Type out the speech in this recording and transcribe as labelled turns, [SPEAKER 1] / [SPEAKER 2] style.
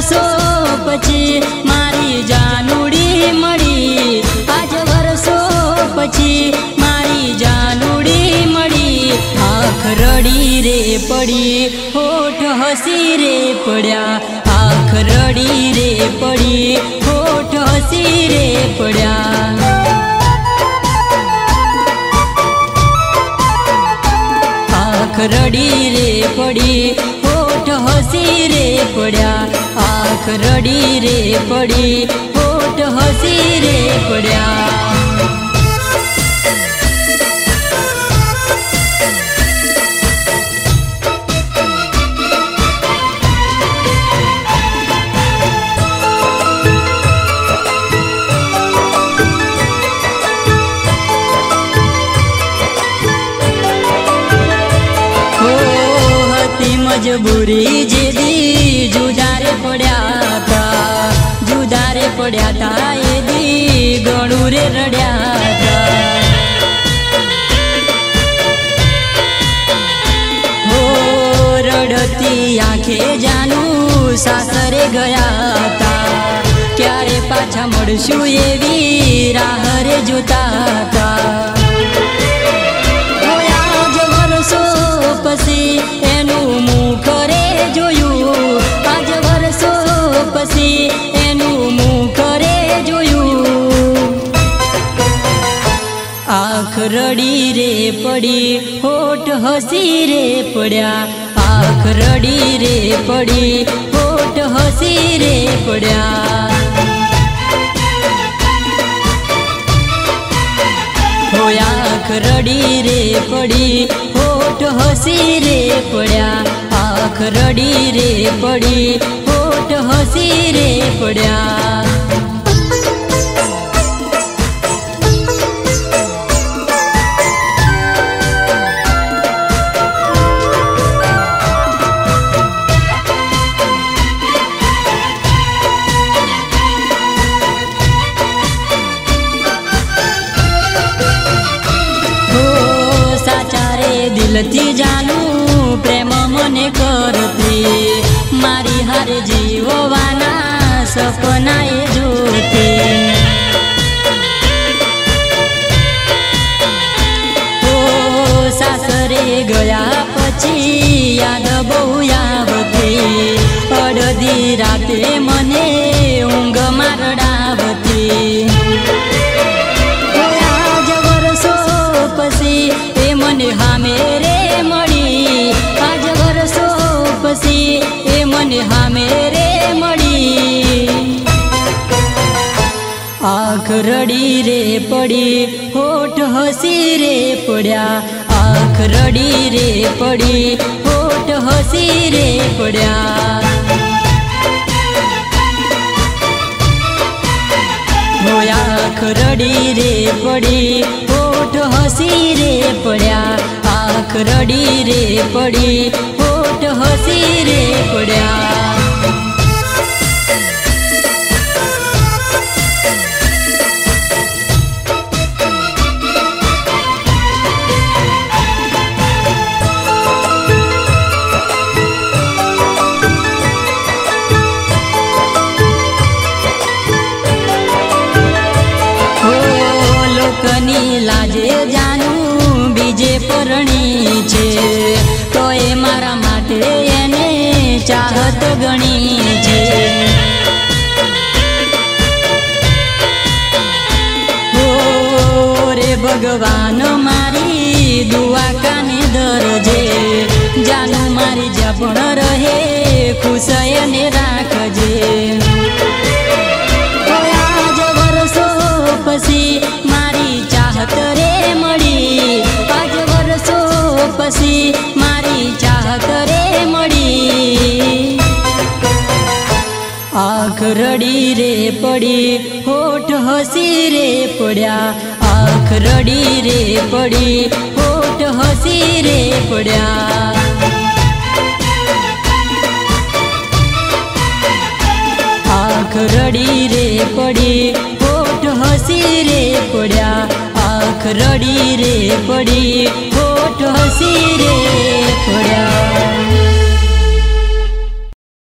[SPEAKER 1] वर्षो पछि मारी जानुडी मड़ी। आज वर्षो पछि मारी जानुडी मड़ी। आँख रड़ी रे पड़ी होठ हसी रे पड़ा। आँख रड़ी रे पड़ी होठ हसी रे पड़ा। आँख रड़ी रे पड़ी होठ हसी रे पड़ा। आँख रड़ी रे पड़ी होठ हसी रे पड़ा। मजबूरी जेदी जुदारे पड़ा था। जुदारे पड़ा था एदी गणू रे रड्या था। हो रड़ती आँखे जानू सासरे गया था। क्यारे पाछा मळशु एवी राह रे जोता था। पसी एनु मुख रे जोयू। आज वर्षो पसी एनु मुख रे जोयू। आँख रड़ी रे पड़ी होठ हसी रे पड़ा। आँख रड़ी रे पड़ी होठ हसी रे पड़ा। हो आँख रड़ी रे पड़ी होठ हसी रे पड़ा। आँख रड़ी रे पड़ी होठ हसी रे पड़ा। दिलथी जानू प्रेम मने करती। मारी हारे जीववाना सपनाए जोती। ओ सासरे गया पछी याद बहु आवती। अड़धी राते मने ऊँघ मारडावती। आज वर्षो पसी ए मने हामेरे मड़ी। आज वर्षो पसी ए मने हामेरे मड़ी। आँख रड़ी रे पड़ी होठ हसी रे पड़ा। आँख रड़ी रे पड़ी होठ हसी रे पड़ा। हो आँख रड़ी रे पड़ी होठ हसी रे पड़ा। आँख रड़ी रे पड़ी होठ हसी रे पड़ा। लाजे जानू बीजे परणी छे। तो ए मारा माटे एने चाहत गणी छे। हो रे भगवान मारी दुआ काने दरजे। जानू मारी जपण रहे खुश एने राखजे। आज वर्षो पसी मारी चाहत रे मड़ी। आज वर्षो पसी मारी चाहत रे मड़ी। आँख रड़ी रे पड़ी होठ हसी रे पड़ा। आँख रड़ी रे पड़ी होठ हसी रे पड़ा। आँख रड़ी रे पड़ी होठ हसी रे पड़ा। आँख रड़ी रे पड़ी